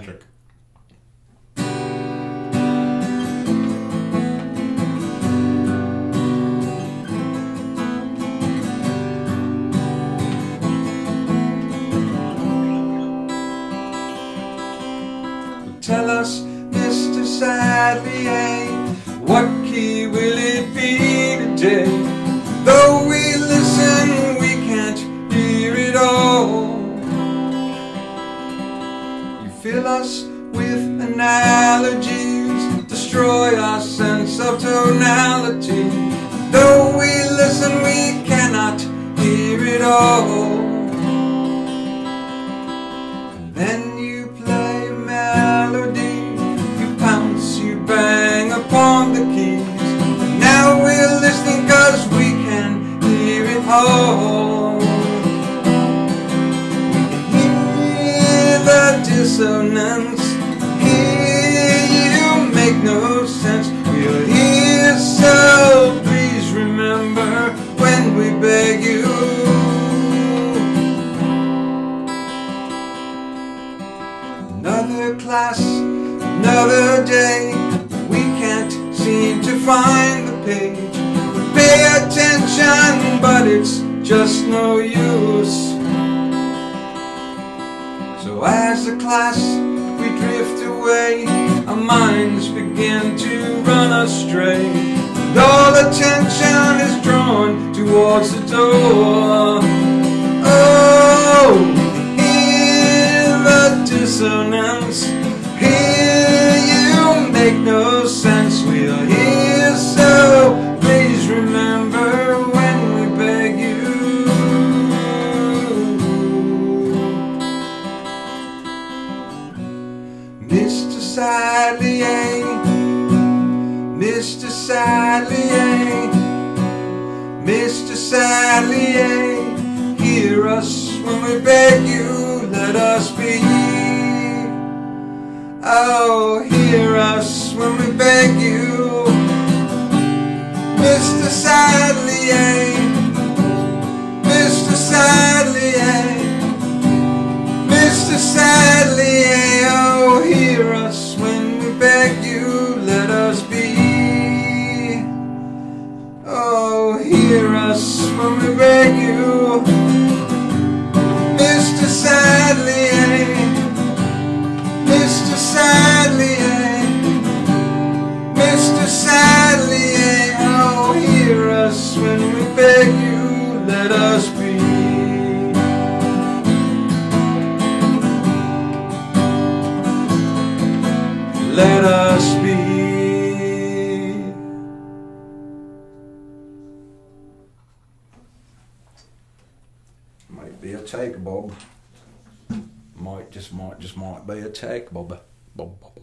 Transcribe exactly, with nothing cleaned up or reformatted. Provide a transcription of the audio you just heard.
eccentric. Tell us, Mister Sadlier, what key will it be today? Though we listen, we can't hear it all. You fill us with analogies, destroy our sense of tonality. Though we listen, we cannot hear it all. And then you play melody, you pounce, you bang upon the keys. Now we're listening cause we can hear it all. We can hear the dissonance, hear you make no sense. We're here, so please remember when we beg you. Another class, another day, we can't seem to find the page. We pay attention, but it's just no use. So as a class, we drift away, our minds begin to run astray, and all attention is drawn towards the door. Oh! Dissonance, here you make no sense. We're here, so please remember when we beg you. Mister Sadlier, Mister Sadlier, Mister Sadlier, hear us when we beg you, let us be. Oh, hear us when we beg you, Mister Sadlier, Mister Sadlier, Mister Sadlier. Oh, hear us when we beg you, let us be. Oh, hear us when we beg you, Mister Sadlier, Mister Sadlier, Mister Sadlier. Oh, hear us when we beg you, let us be. Let us be. Might be a take, Bob. Might just might just might be a take, Bob. Bob, Bob.